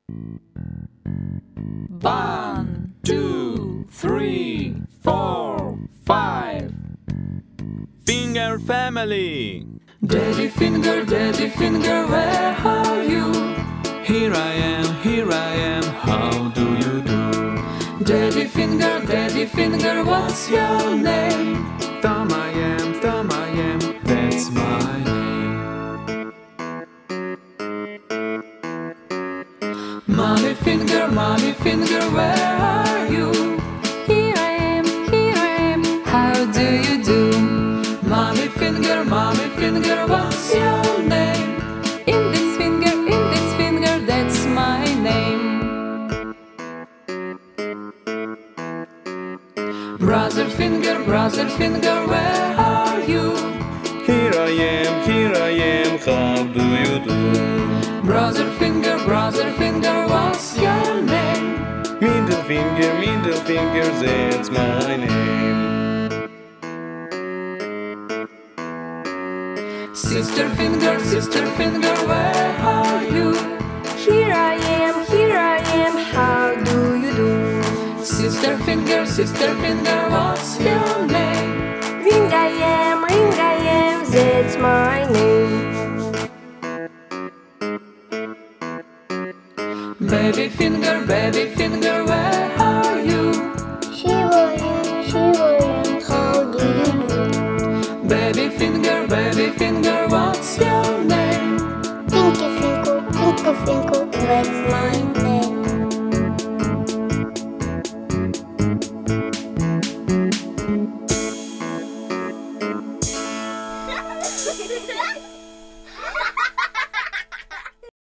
1, 2, 3, 4, 5. Finger family. Daddy finger, where are you? Here I am, how do you do? Daddy finger, what's your name? Thumb I am, that's my name. Mommy finger, where are you? Here I am, how do you do? Mommy finger, what's your name? Index finger, that's my name. Brother finger, where are you? Here I am, how do you do? Brother finger, what's your name? Middle finger, that's my name. Sister finger, where are you? Here I am, how do you do? Sister finger, what's your name? Ring I am, that's my name. Baby finger, where are you? Here I am, how do you do? Baby finger,